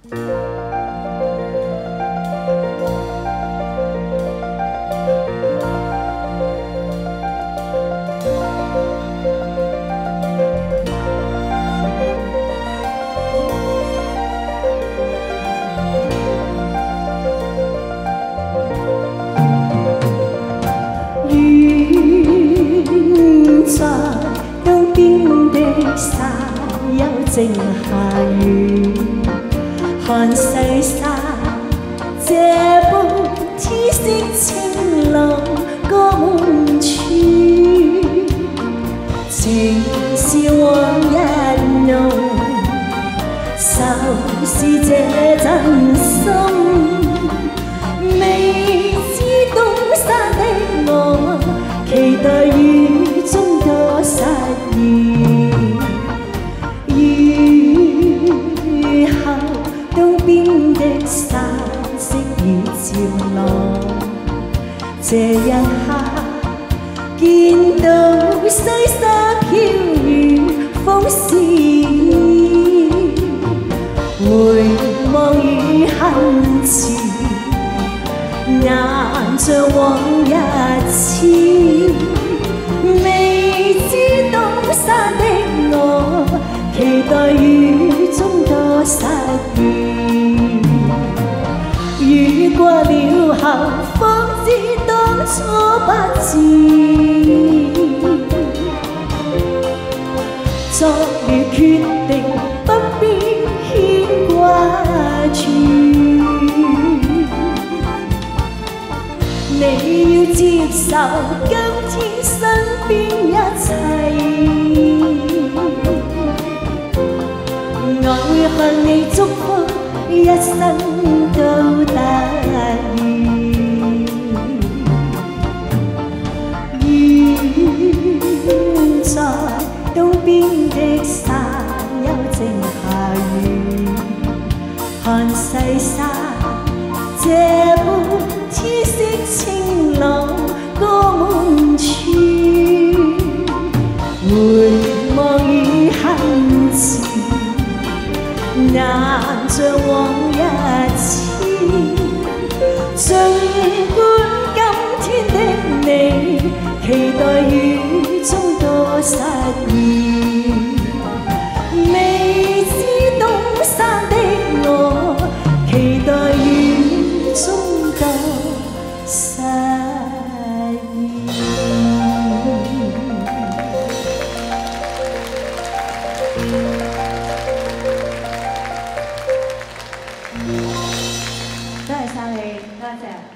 沙丘靜下雨，看細沙這般天色晴朗歌滿處，情是往日濃，愁是這真心。未知東山的我，期待雨中多實現。雨後東邊的山色已照朗，這一刻見到西沙飄雨風是意，回望雨恨前，眼像往日似。未知東山的我，期待雨中多實現。雨過了後，方知當初不智。作了決定，不必牽掛住。你要接受今天身邊一切。我會向你祝福，一生都得意。遠在東邊的山丘靜下雨，看細沙這般天色晴朗歌滿處，回望雨恨前，眼像往日似。儘管今天的你，期待雨中多實現。未知東山的我，期待雨中多實現。多謝晒你，多謝。